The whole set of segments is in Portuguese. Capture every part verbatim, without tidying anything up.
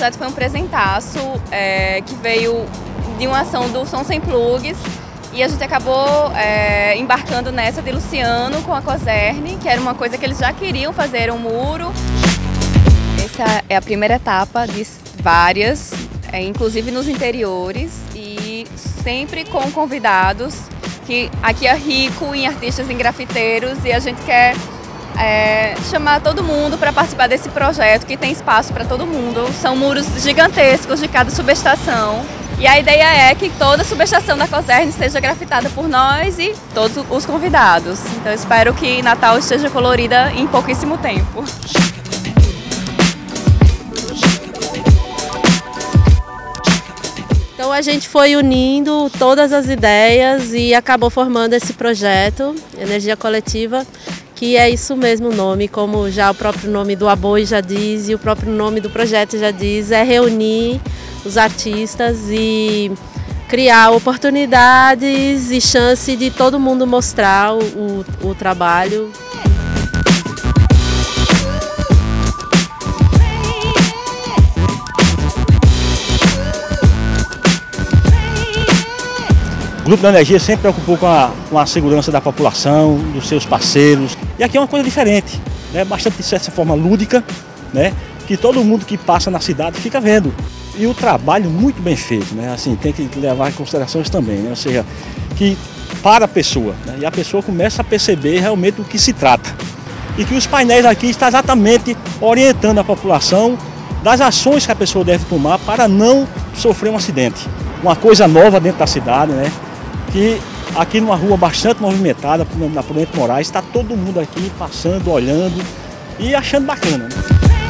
projeto foi um presentaço é, que veio de uma ação do Som Sem Plugs e a gente acabou é, embarcando nessa de Luciano com a Cosern, que era uma coisa que eles já queriam fazer, um muro. Essa é a primeira etapa de várias, é, inclusive nos interiores e sempre com convidados, que aqui é rico em artistas, em grafiteiros, e a gente quer é, chamar todo mundo para participar desse projeto que tem espaço para todo mundo. São muros gigantescos de cada subestação e a ideia é que toda subestação da Cosern seja grafitada por nós e todos os convidados. Então eu espero que Natal esteja colorida em pouquíssimo tempo. Então a gente foi unindo todas as ideias e acabou formando esse projeto, Energia Coletiva, que é isso mesmo o nome, como já o próprio nome do Aboi já diz e o próprio nome do projeto já diz, é reunir os artistas e criar oportunidades e chance de todo mundo mostrar o, o trabalho. O Grupo da Energia sempre preocupou com a, com a segurança da população, dos seus parceiros. E aqui é uma coisa diferente, né? Bastante de certa forma lúdica, né? Que todo mundo que passa na cidade fica vendo. E o trabalho muito bem feito, né? Assim, tem que levar em consideração isso também, né? Ou seja, que para a pessoa, né? E a pessoa começa a perceber realmente do que se trata. E que os painéis aqui estão exatamente orientando a população das ações que a pessoa deve tomar para não sofrer um acidente. Uma coisa nova dentro da cidade, né? Que aqui numa rua bastante movimentada, na Prudente Moraes, está todo mundo aqui passando, olhando e achando bacana, né?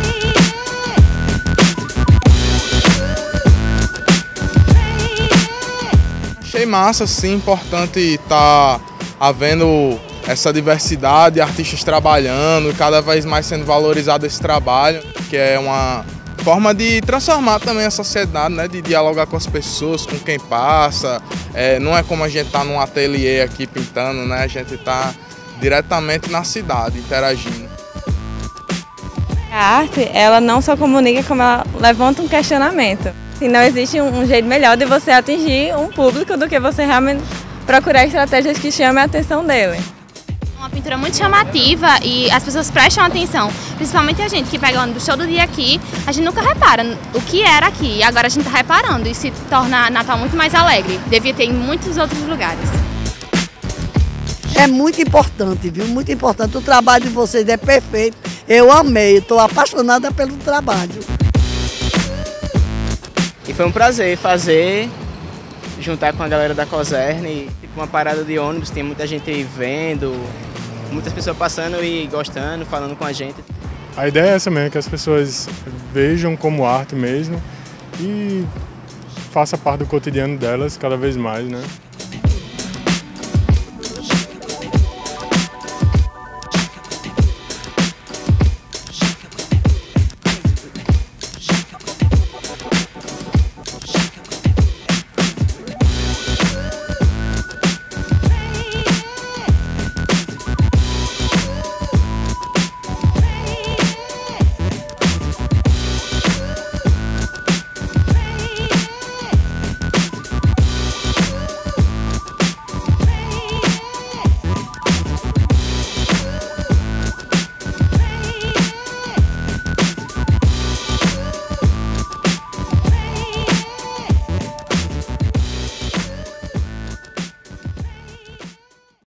Achei massa, sim, importante estar havendo essa diversidade, artistas trabalhando e cada vez mais sendo valorizado esse trabalho, que é uma forma de transformar também a sociedade, né? De dialogar com as pessoas, com quem passa. É, não é como a gente tá num ateliê aqui pintando, né? A gente está diretamente na cidade, interagindo. A arte, ela não só comunica, como ela levanta um questionamento. Assim, não existe um jeito melhor de você atingir um público do que você realmente procurar estratégias que chamem a atenção dele. Uma pintura muito chamativa e as pessoas prestam atenção, principalmente a gente que pega o ônibus todo dia aqui, a gente nunca repara o que era aqui, e agora a gente está reparando e se torna Natal muito mais alegre, devia ter em muitos outros lugares. É muito importante, viu? Muito importante, o trabalho de vocês é perfeito, eu amei, estou apaixonada pelo trabalho. E foi um prazer fazer, juntar com a galera da Cosern, tipo uma parada de ônibus, tem muita gente aí vendo, muitas pessoas passando e gostando, falando com a gente. A ideia é essa mesmo, que as pessoas vejam como arte mesmo e faça parte do cotidiano delas cada vez mais, né?